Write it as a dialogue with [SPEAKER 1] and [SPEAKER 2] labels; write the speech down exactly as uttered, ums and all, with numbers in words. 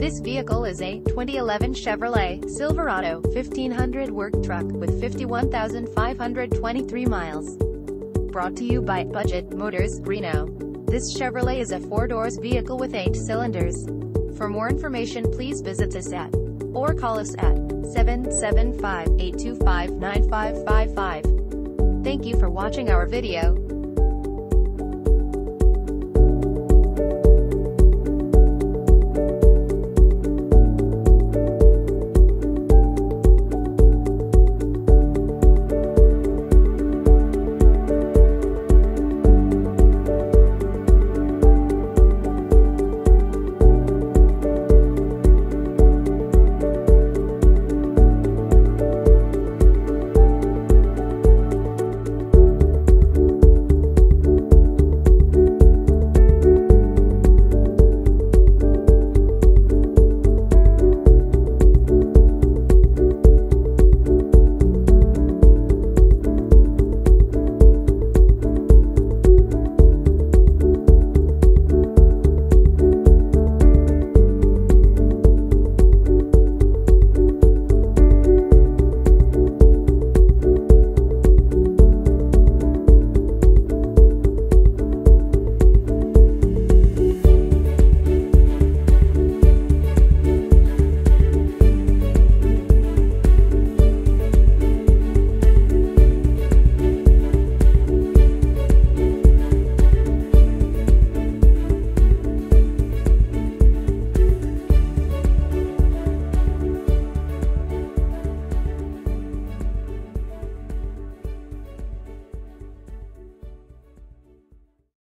[SPEAKER 1] This vehicle is a twenty eleven Chevrolet Silverado fifteen hundred work truck with fifty-one thousand five hundred twenty-three miles. Brought to you by Budget Motors, Reno. This Chevrolet is a four-doors vehicle with eight cylinders. For more information, please visit us at or call us at seven seven five, eight two five, nine five five five. Thank you for watching our video.